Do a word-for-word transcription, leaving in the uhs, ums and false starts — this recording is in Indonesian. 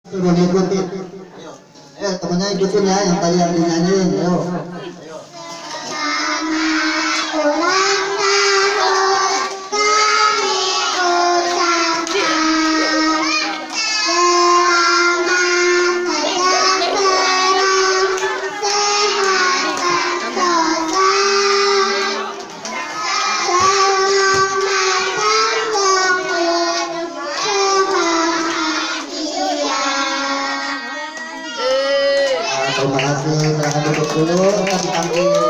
Suruh ngikutin. Eh temennya ikutin ya yang tadi yang dinyanyiin. Ayo. Terima kasih, silahkan duduk dulu, kita dipanggil.